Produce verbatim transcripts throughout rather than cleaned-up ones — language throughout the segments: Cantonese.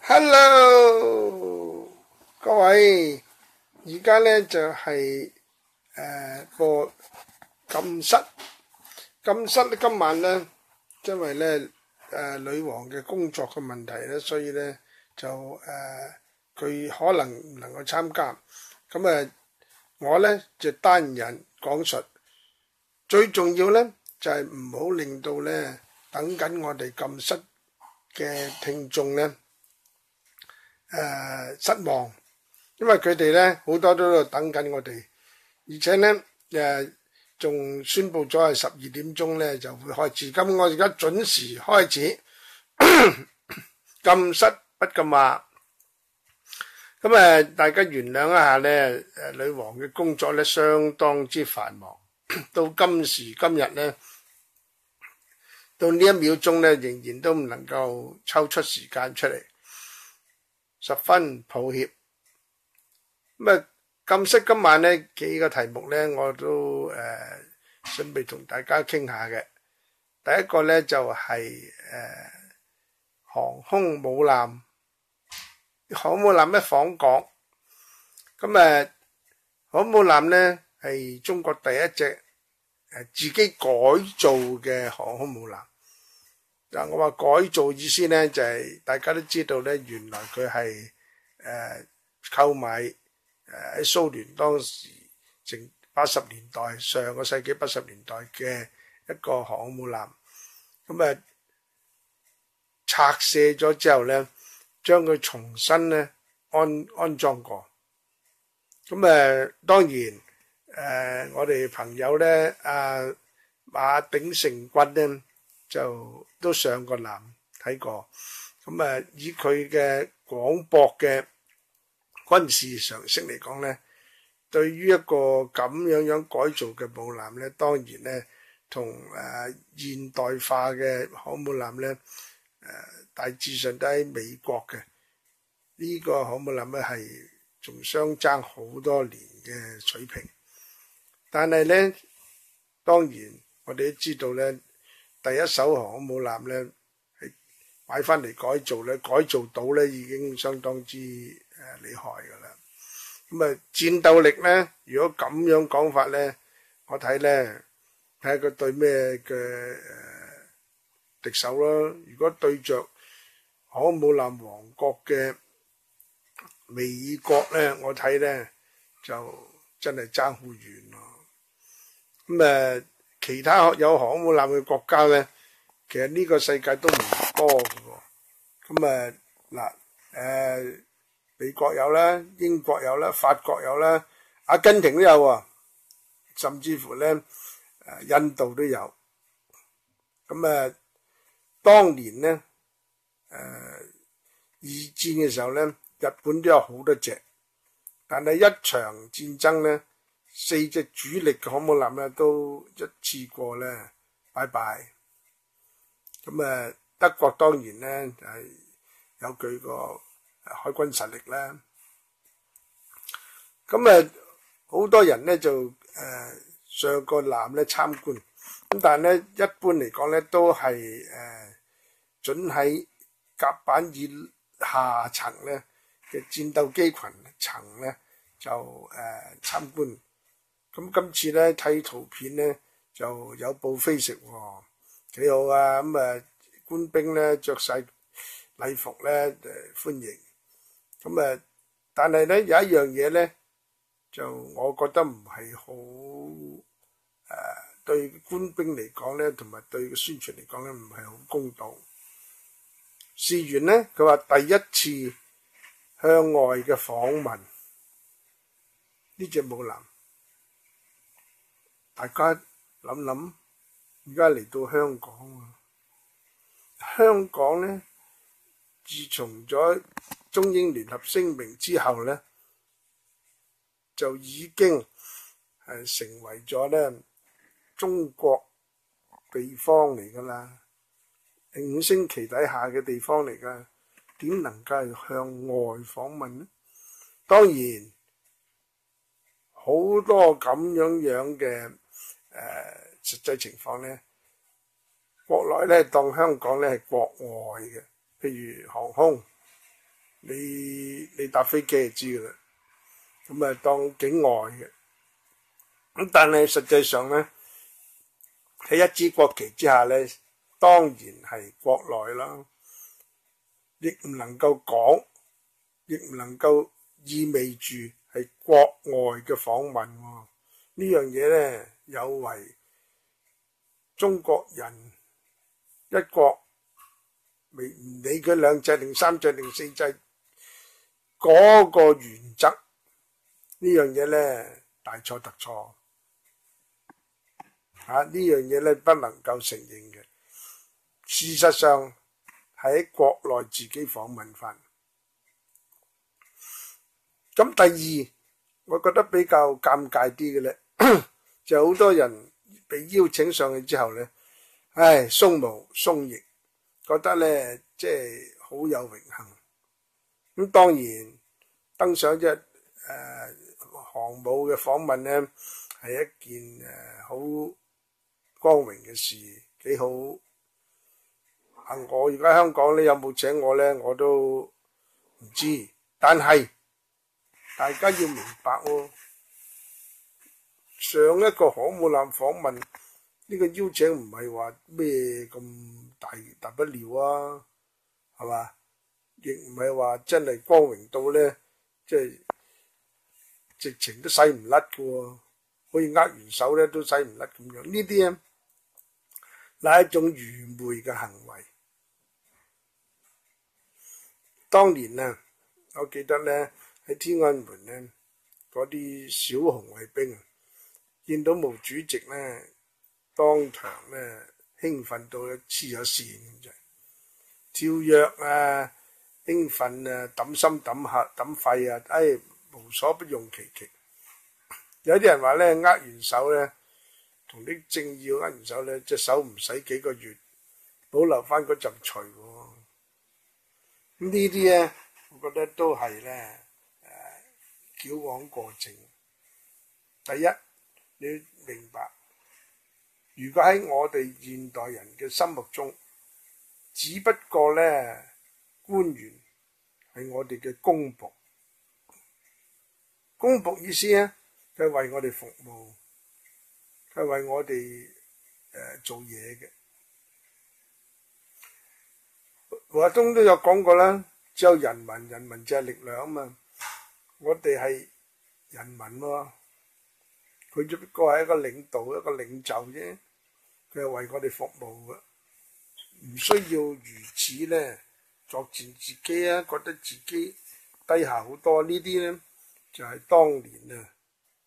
Hello，各位，而家咧就係誒個禁室，禁室咧今晚咧，因為咧誒女王嘅工作嘅問題咧，所以咧就誒佢、呃、可能唔能夠參加，咁誒我咧就單人講述，最重要咧就係唔好令到咧等緊我哋禁室嘅聽眾咧。誒、呃、失望，因為佢哋咧好多都喺度等緊我哋，而且咧誒仲宣佈咗係十二點鐘咧就會開始。咁我而家準時開始，禁室不禁話。咁誒大家原諒一下咧，誒女王嘅工作咧相當之繁忙，到今時今日咧，到呢一秒鐘咧仍然都唔能夠抽出時間出嚟。十分抱歉，咁啊禁室今晚呢幾個題目呢我都誒、呃、準備同大家傾下嘅。第一個呢就係、是、誒、呃、航空母艦，航空母艦一訪港，咁誒航空母艦呢係中國第一隻誒自己改造嘅航空母艦。嗱，我話改造意思咧，就係、是、大家都知道咧，原來佢係誒購買誒喺蘇聯當時成八十年代上個世紀八十年代嘅一個航空母艦，咁誒拆卸咗之後咧，將佢重新咧安安裝過。咁誒當然誒、呃、我哋朋友咧，阿、啊、馬鼎盛君咧。就都上過艦睇過，咁啊以佢嘅廣博嘅軍事常識嚟講咧，對於一個咁樣樣改造嘅母艦咧，當然咧同誒現代化嘅航母艦咧誒大致上都喺美國嘅呢個航母艦咧係仲相爭好多年嘅水平，但係咧當然我哋都知道咧。第一艘航空母艦咧，係買翻嚟改造咧，改造到咧已經相當之誒厲害㗎啦。咁啊，戰鬥力咧，如果咁樣講法咧，我睇咧睇下佢對咩嘅誒敵手啦。如果對着航空母艦王國嘅美國咧，我睇咧就真係爭好遠咯。咁誒。其他有航空母艦嘅國家咧，其實呢個世界都唔多嘅喎。咁誒嗱誒，美國有啦，英國有啦，法國有啦，阿根廷都有喎，甚至乎咧誒印度都有。咁誒當年咧誒二戰嘅時候咧，日本都有好多隻，但係一場戰爭咧。四隻主力嘅航母艦咧都一次過咧拜拜，咁誒德國當然咧就係有佢個海軍實力啦。咁誒好多人咧就誒上個艦咧參觀，咁但係咧一般嚟講咧都係誒準喺甲板以下層咧嘅戰鬥機群層咧就誒參觀。咁今次咧睇圖片咧就有布飛食喎，幾好啊！咁啊官兵咧着晒禮服咧誒歡迎。咁啊，但係咧有一樣嘢咧，就我覺得唔係好誒對官兵嚟講咧，同埋對個宣傳嚟講咧，唔係好公道。事緣咧，佢話第一次向外嘅訪問呢隻母艦。大家諗諗，而家嚟到香港喎，香港咧，自從咗中英聯合聲明之後咧，就已經係成為咗咧中國地方嚟噶啦，五星旗底下嘅地方嚟噶，點能夠係向外訪問呢？當然，好多咁樣樣嘅。誒、呃、實際情況咧，國內咧當香港咧係國外嘅，譬如航空、 你你搭飛機就知噶啦。咁啊當境外嘅，咁但係實際上咧喺一支國旗之下咧，當然係國內啦，亦唔能夠講，亦唔能夠意味住係國外嘅訪問喎。呢樣嘢咧有違中國人一國，未唔理佢兩制定三制定四制嗰個原則，呢樣嘢咧大錯特錯啊！呢樣嘢咧不能夠承認嘅。事實上喺國內自己訪問翻。咁第二，我覺得比較尷尬啲嘅咧，就好多人被邀請上去之後咧，唉，鬆毛鬆翼，覺得咧即係好有榮幸。咁當然登上隻誒航母嘅訪問咧，係一件誒好光榮嘅事，幾好。啊，我而家香港咧有冇請我咧，我都唔知。但係大家要明白喎，上一個航母艦訪問呢個邀請唔係話咩咁大大不了啊，係嘛？亦唔係話真係光榮到咧，即係直情都洗唔甩嘅喎，可以握完手咧都洗唔甩咁樣。呢啲咧係一種愚昧嘅行為。當年啊，我記得咧喺天安門咧，嗰啲小紅衛兵見到毛主席咧，當場咧興奮到黐咗線咁滯，跳躍啊，興奮啊，揼心揼核揼肺啊，哎，無所不用其極。有啲人話咧，握完手咧，同啲政要握完手咧，隻手唔使幾個月，保留翻嗰陣除喎。咁呢啲咧，我覺得都係咧誒矯枉過正。第一，你要明白，如果喺我哋現代人嘅心目中，只不過咧官員係我哋嘅公僕，公僕意思咧，佢係為我哋服務，佢係為我哋誒、呃、做嘢嘅。毛澤東都有講過啦，只有人民，人民就係力量啊嘛。我哋係人民喎，佢只不過係一個領導，一個領袖啫。佢係為我哋服務嘅，唔需要如此咧作踐自己啊，覺得自己低下好多。呢啲咧就係、是、當年啊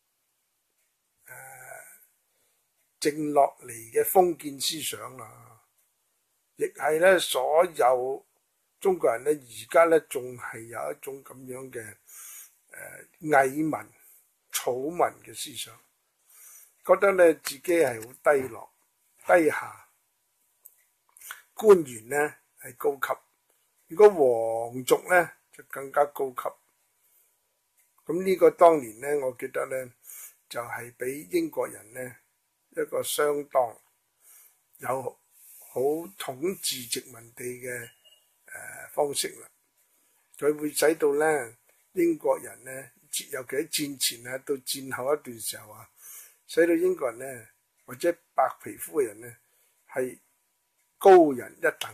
誒剩落嚟嘅封建思想啦。亦係咧，所有中國人咧，而家咧仲係有一種咁樣嘅誒蟻民、草民嘅思想，覺得咧自己係好低落、低下，官員咧係高級，如果皇族咧就更加高級。咁呢個當年咧，我記得咧就係俾英國人咧一個相當有好統治殖民地嘅誒、呃、方式啦，佢會使到咧英國人咧，尤其喺戰前啊，到戰後一段時候啊，使到英國人咧或者白皮膚嘅人咧係高人一等，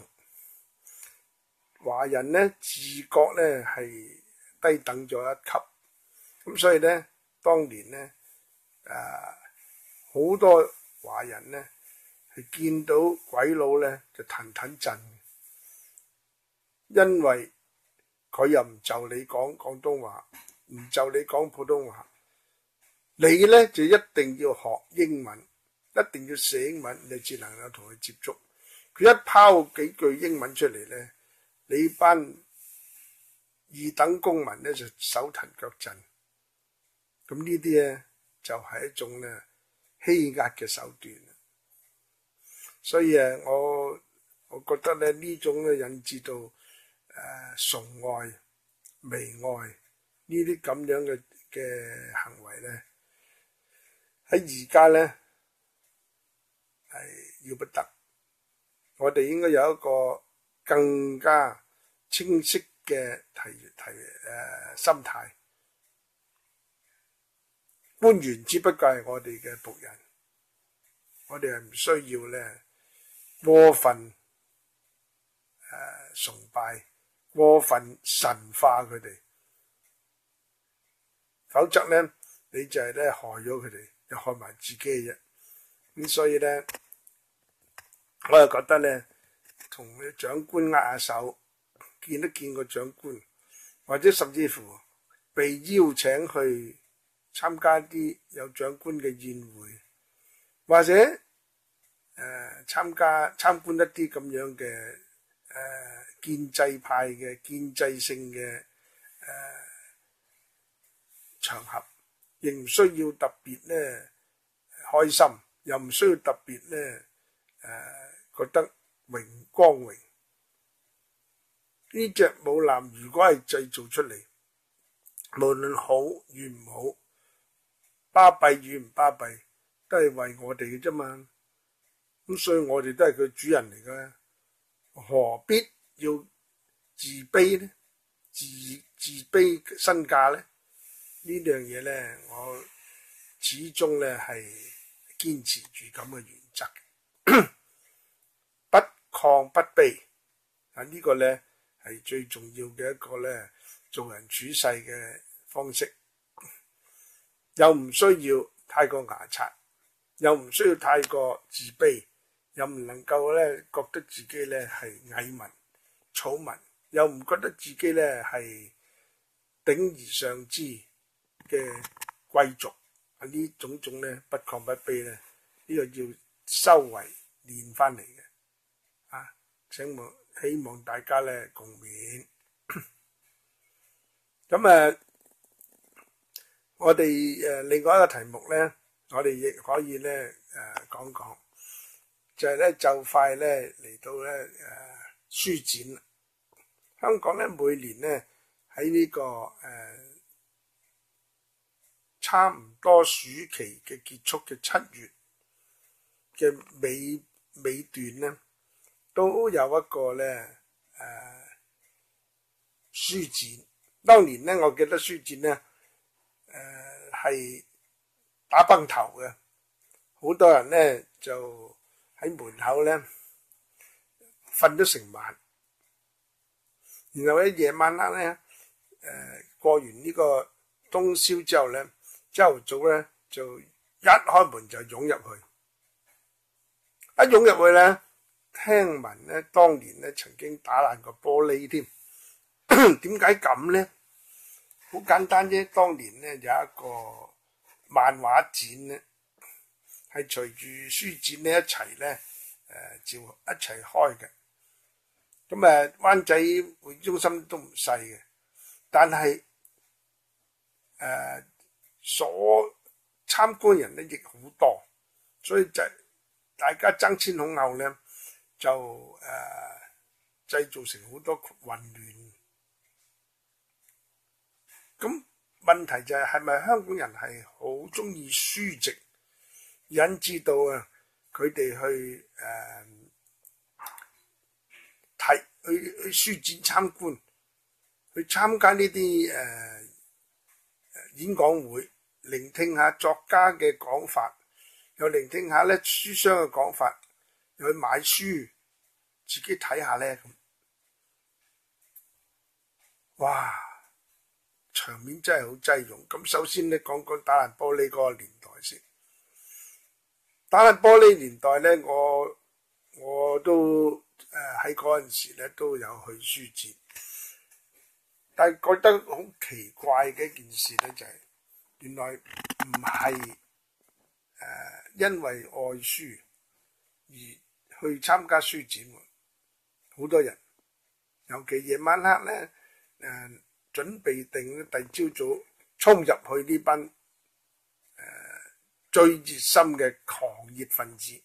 華人咧自覺咧係低等咗一級，咁所以咧當年咧誒好多華人咧係見到鬼佬咧就騰騰震，因為佢又唔就你講廣東話，唔就你講普通話，你咧就一定要學英文，一定要寫英文，你至能夠同佢接觸。佢一拋幾句英文出嚟咧，你班二等公民咧就手騰腳震。咁呢啲咧就係一種咧欺壓嘅手段。所以誒，我我覺得咧呢種咧引致到誒、呃、崇愛、媚愛呢啲咁樣嘅嘅行為咧，喺而家咧係要不得。我哋應該有一個更加清晰嘅提提誒、呃、心態。官員只不過係我哋嘅僕人，我哋係唔需要咧過分誒、呃、崇拜、過分神化佢哋，否則咧你就係咧害咗佢哋，又害埋自己嘅啫。咁所以咧，我又覺得咧，同長官握下手，見一見個長官，或者甚至乎被邀請去參加啲有長官嘅宴會，或者誒、呃、參加參觀一啲咁樣嘅誒、呃、建制派嘅建制性嘅誒、呃、場合，亦唔需要特別咧開心，又唔需要特別咧誒覺得榮光榮。呢隻武男如果係製造出嚟，無論好與唔好，巴閉與唔巴閉，都係為我哋嘅啫嘛。咁所以我哋都係佢主人嚟嘅，何必要自卑呢？自自卑身價呢？呢樣嘢咧，我始終咧係堅持住咁嘅原則，不亢不卑啊！這個、呢個咧係最重要嘅一個咧做人處世嘅方式。又唔需要太過牙刷，又唔需要太過自卑，又唔能夠咧覺得自己咧係蟻民、草民，又唔覺得自己咧係頂而上之嘅貴族。啊，呢種種咧不亢不卑咧，呢、呢個要修為練翻嚟嘅。啊，請望希望大家咧共勉。咁誒。我哋誒另外一個題目咧，我哋亦可以咧誒講講，就係咧就快咧嚟到咧誒書展啦。香港咧每年咧喺呢個誒差唔多暑期嘅結束嘅七月嘅尾尾段咧，都有一個咧誒書展。當年咧，我記得書展咧。誒係、呃、打崩頭嘅，好多人咧就喺門口咧瞓咗成晚，然後喺夜晚黑咧誒過完呢個通宵之後咧，朝頭早咧就一開門就湧入去，一湧入去咧，聽聞咧當年咧曾經打爛個玻璃添，點解咁咧？好簡單啫，當年咧有一個漫畫展咧，係隨住書展咧一齊咧誒照一齊開嘅。咁誒灣仔會中心都唔細嘅，但係誒、呃、所參觀人咧亦好多，所以就大家爭先恐後咧，就誒、呃、製造成好多混亂。咁問題就係係咪香港人係好中意書籍，引致到啊佢哋去誒睇、呃、去去書展參觀，去參加呢啲誒演講會，聆聽下作家嘅講法，又聆聽下咧書商嘅講法，又去買書自己睇下咧咁，哇！場面真係好擠擁。咁首先咧講講打爛玻璃嗰個年代先。打爛玻璃年代咧，我我都誒喺嗰陣時咧都有去書展，但係覺得好奇怪嘅一件事咧就係、是，原來唔係誒因為愛書而去參加書展喎。好多人，尤其夜晚黑咧誒。呃準備定第二朝早衝入去呢班誒、呃、最熱心嘅狂熱分子。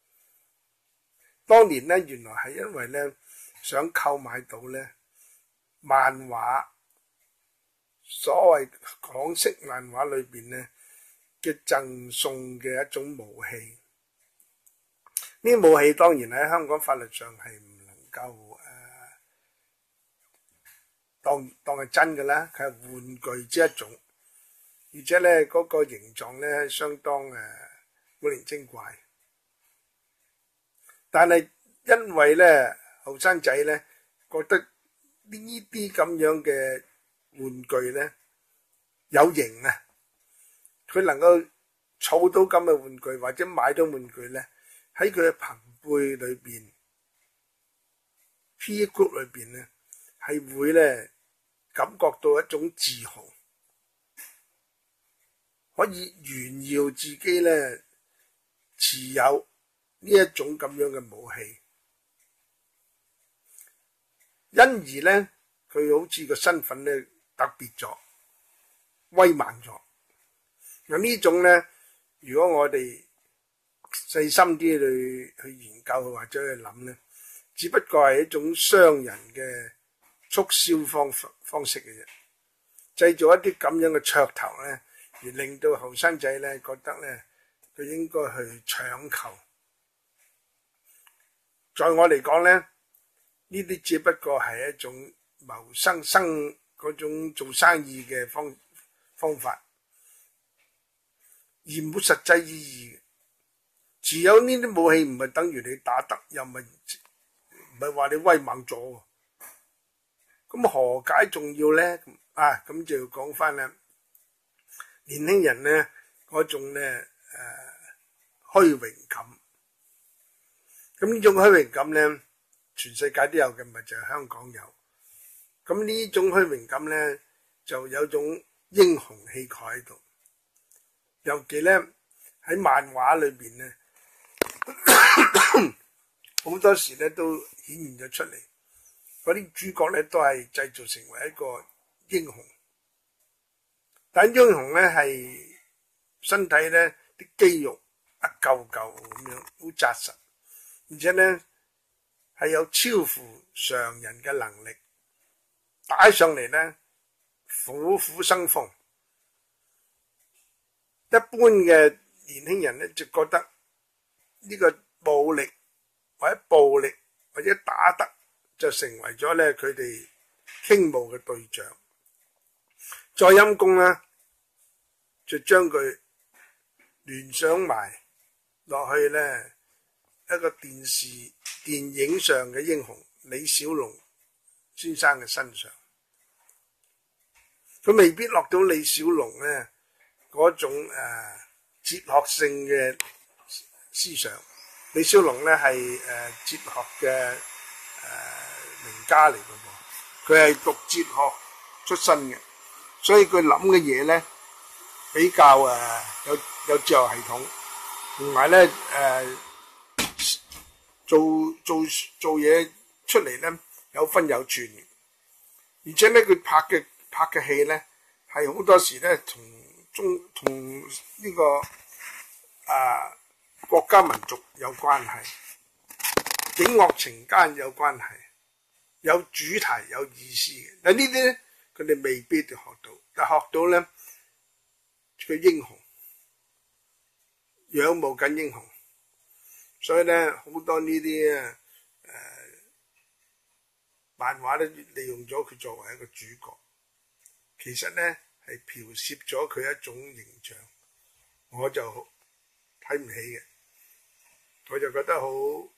當年咧，原來係因為咧想購買到咧漫畫，所謂港式漫畫裏邊咧嘅贈送嘅一種武器。呢啲武器當然喺香港法律上係唔能夠誒當當係真嘅啦，佢係玩具之一種，而且咧嗰個形狀咧相當誒古靈精怪。但係因為咧後生仔咧覺得呢啲咁樣嘅玩具咧有型啊，佢能夠儲到咁嘅玩具或者買到玩具咧，喺佢嘅朋輩裏邊 peer group 裏邊咧係會咧感覺到一種自豪，可以炫耀自己咧持有呢一種咁樣嘅武器，因而咧佢好似個身份咧特別咗，威猛咗。嗱呢種咧，如果我哋細心啲去去研究或者去諗咧，只不過係一種商人嘅促銷方方式嘅啫，製造一啲咁樣嘅噱頭咧，而令到後生仔咧覺得咧佢應該去搶購。在我嚟講咧，呢啲只不過係一種謀生生嗰種做生意嘅方方法，而冇實際意義。持有呢啲武器唔係等於你打得，又唔係唔係話你威猛咗，咁何解仲要咧？啊，咁就要講翻啦，年輕人咧嗰種咧誒虛榮感。咁呢種虛榮感咧，全世界都有嘅，咪就係香港有。咁呢種虛榮感咧，就有種英雄氣概喺度。尤其咧喺漫畫裏邊咧，好多時咧都顯現咗出嚟。嗰啲主角咧都係製造成為一個英雄，但英雄咧係身體咧啲肌肉一嚿嚿咁樣，好紮實。而且咧係有超乎常人嘅能力，打上嚟咧虎虎生風。一般嘅年輕人咧就覺得呢個武力或者暴力或者打得就成為咗咧佢哋傾慕嘅對象。再陰功啦，就將佢聯想埋落去咧一個電視電影上嘅英雄李小龍先生嘅身上，佢未必落到李小龍咧嗰種誒、呃、哲學性嘅思想。李小龍咧係誒哲學嘅誒、呃、名家嚟嘅噃，佢係讀哲學出身嘅，所以佢諗嘅嘢咧比較誒、呃、有有哲學系統，同埋咧誒。做做做嘢出嚟咧有分有寸，而且咧佢拍嘅拍嘅戲咧係好多時咧同中同呢個啊國家民族有關係，警惡情奸有關係，有主題有意思嘅。但呢啲咧佢哋未必就學到，但學到咧佢英雄，仰慕緊英雄。所以咧，好多呢啲啊誒漫畫咧，利用咗佢作為一個主角，其實咧係剽竊咗佢一種形象，我就睇唔起嘅，我就覺得好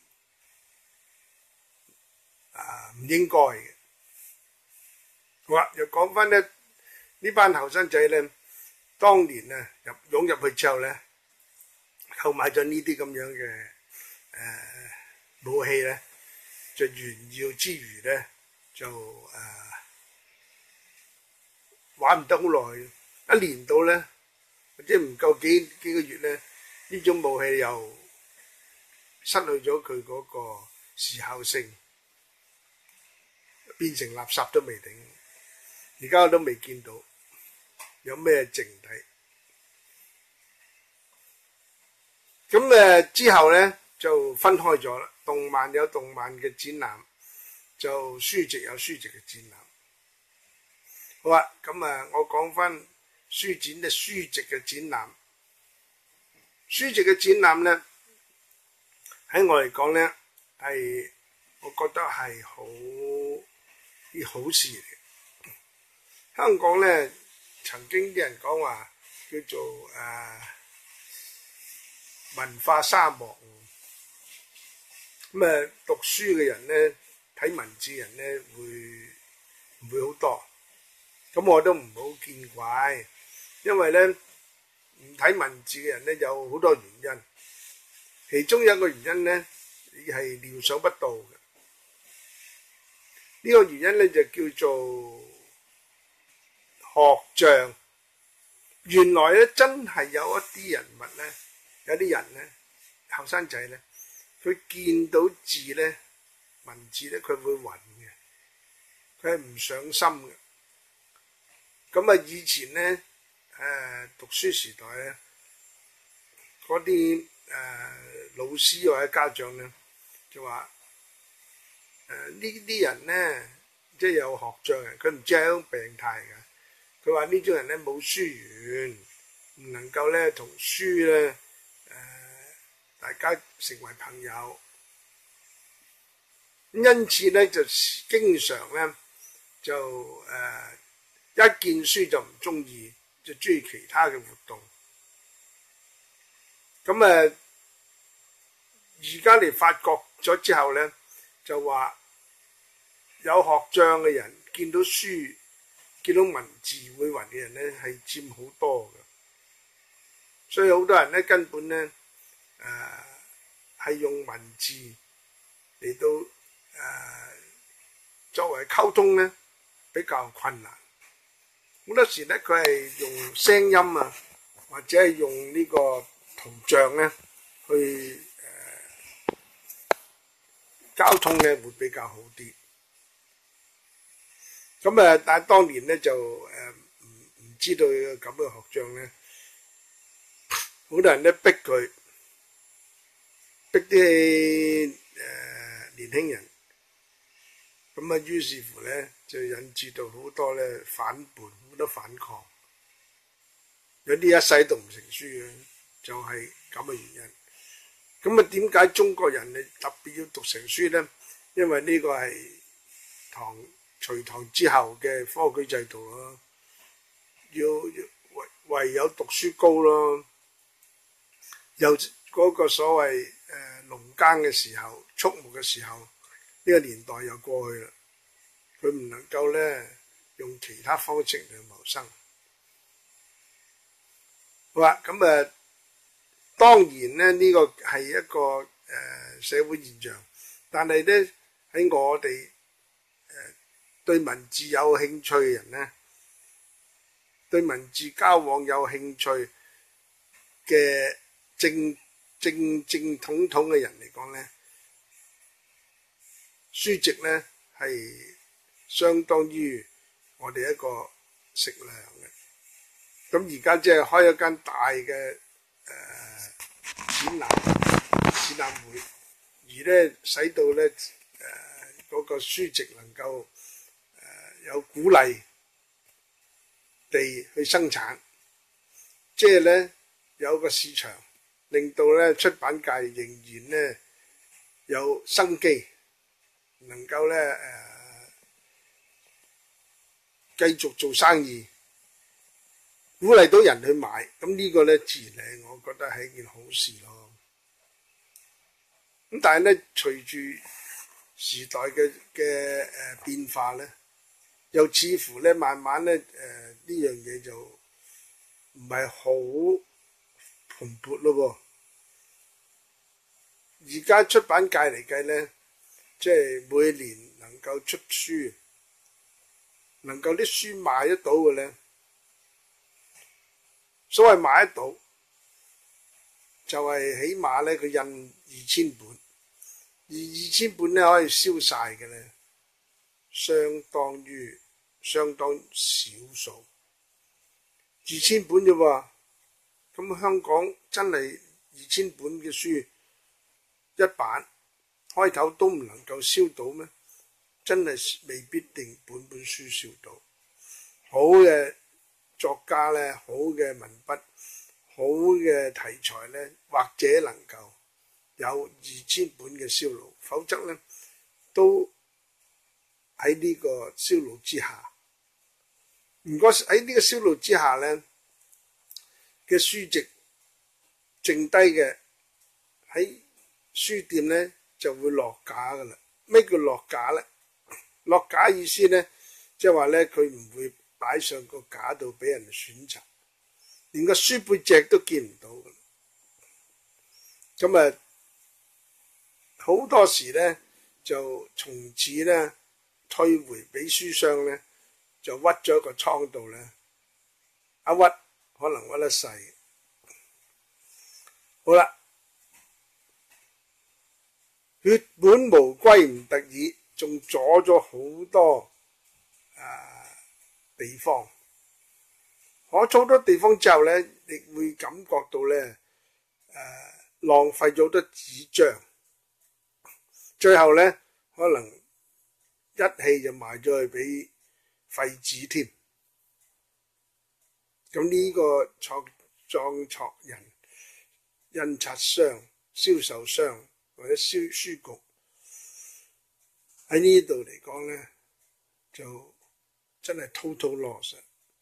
啊唔應該嘅。好啦，又講翻咧呢班後生仔咧，當年啊入湧入去之後咧，購買咗呢啲咁樣嘅。誒、呃、武器咧，就炫耀之餘咧，就誒、呃、玩唔得好耐，一年到咧，或者唔夠幾幾個月咧，呢種武器又失去咗佢嗰個時效性，變成垃圾都未定。而家我都未見到有咩剩體。咁誒、呃、之後咧。就分開咗啦，動漫有動漫嘅展覽，就書籍有書籍嘅展覽。好啊，咁啊，我講翻書展嘅書籍嘅展覽。書籍嘅展覽咧，喺我嚟講咧，係我覺得係好啲好事嚟。 香港咧曾經啲人講話叫做誒、啊、文化沙漠，咁誒讀書嘅人咧睇文字嘅人咧會唔會好多？咁我都唔好見怪，因為咧唔睇文字嘅人咧有好多原因，其中有一個原因咧你係料想不到嘅。呢個原因咧就叫做學像。原來咧真係有一啲人物咧，有啲人咧，後生仔咧，佢見到字咧，文字咧，佢會暈嘅，佢係唔上心嘅。咁啊，以前咧，誒讀書時代咧，嗰啲誒老師或者家長咧，就話誒呢啲人咧，即係有學像嘅，佢唔知係一種病態嘅。佢話呢種人咧冇書緣，唔能夠咧同書咧誒大家成為朋友，因此咧就經常咧就誒一見書就唔中意，就中意其他嘅活動。咁誒而家嚟發覺咗之後咧，就話有學像嘅人見到書，見到文字會暈嘅人咧係佔好多嘅，所以好多人咧根本咧誒係用文字嚟到誒、呃、作為溝通咧比較困難。好多時咧佢係用聲音啊，或者係用呢個圖像咧去誒、呃、交通咧會比較好啲。咁誒，但係當年咧就誒唔唔知道咁嘅學像咧，好多人咧逼佢，逼啲誒年輕人，咁啊於是乎咧就引致到好多咧反叛，好多反抗，有啲一世讀唔成書嘅，就係咁嘅原因。咁啊點解中國人誒特別要讀成書咧？因為呢個係唐隋唐之後嘅科舉制度咯，要唯唯有讀書高咯，有嗰個所謂誒農耕嘅時候、畜牧嘅時候，呢個年代又過去啦，佢唔能夠咧用其他方式嚟謀生。好啦，咁誒當然咧呢個係一個誒社會現象，但係咧喺我哋對文字有興趣嘅人咧，對文字交往有興趣嘅正正正統統嘅人嚟講咧，書籍咧係相當於我哋一個食糧嘅。咁而家即係開一間大嘅誒、呃、展覽展覽會，而咧使到咧誒嗰個書籍能夠有鼓勵地去生產，即係咧有個市場，令到咧出版界仍然咧有生機，能夠咧誒繼續做生意，鼓勵到人去買，咁呢個咧自然係我覺得係一件好事咯。咁但係咧隨住時代嘅嘅誒變化咧，又似乎咧，慢慢咧，誒、呃、呢樣嘢就唔係好蓬勃咯喎。而家出版界嚟計咧，即係每年能夠出書，能夠啲書賣得到嘅咧，所謂賣得到，就係、是、起碼咧佢印二千本，而二千本咧可以銷晒嘅咧，相當於相當少數，二千本啫喎，咁香港真係二千本嘅書一版，開頭都唔能夠銷到咩？真係未必定本本書銷到。好嘅作家咧，好嘅文筆，好嘅題材咧，或者能夠有二千本嘅銷路，否則咧都喺呢個銷路之下。 如果喺呢個銷路之下咧嘅書籍剩低嘅喺書店咧就會落架噶啦。咩叫落架咧？落架意思咧，即係話咧佢唔會擺上個架度俾人選擇，連個書背脊都見唔到噶。咁啊好多時咧就從此咧退回俾書商咧，就屈咗個倉度咧，一屈可能屈得細。好啦，血本無歸唔得已，仲阻咗好多啊地方。我阻咗地方之後咧，亦會感覺到咧誒、啊、浪費咗好多紙張，最後咧可能一氣就賣咗去俾廢紙添。咁呢個創創作人、印刷商、銷售商或者書書局喺呢度嚟講咧，就真係 total loss。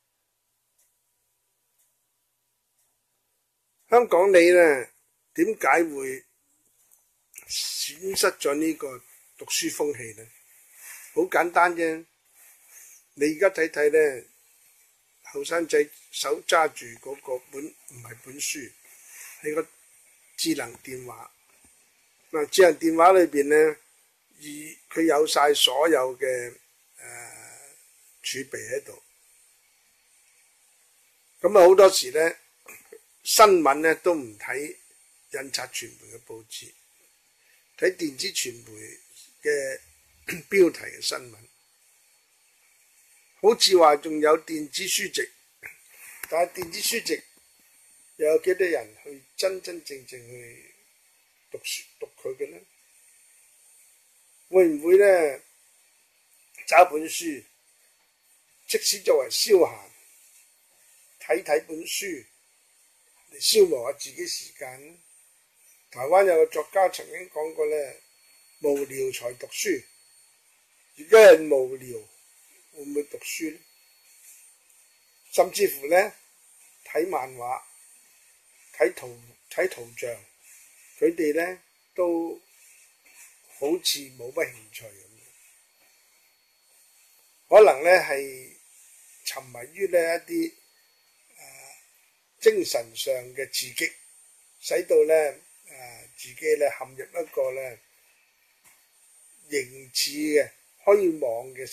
香港你咧點解會損失咗呢個讀書風氣咧？好簡單啫，你而家睇睇咧，後生仔手揸住嗰個本唔係本書，係個智能電話。嗱，智能電話裏邊咧，而佢有晒所有嘅誒、呃、儲備喺度。咁啊好多時咧，新聞咧都唔睇印刷傳媒嘅報紙，睇電子傳媒嘅標題嘅新聞。好似話仲有電子書籍，但係電子書籍又有幾多人去真真正正去讀書讀佢嘅咧？會唔會咧找本書，即使作為消閒，睇睇本書嚟消磨下自己時間咧？台灣有個作家曾經講過咧，無聊才讀書。而家人無聊，會唔會讀書咧？甚至乎咧睇漫畫、睇圖、睇圖像，佢哋咧都好似冇乜興趣咁。可能咧係沉迷於呢一啲誒、呃、精神上嘅刺激，使到咧誒、呃、自己咧陷入一個咧形似嘅虛妄嘅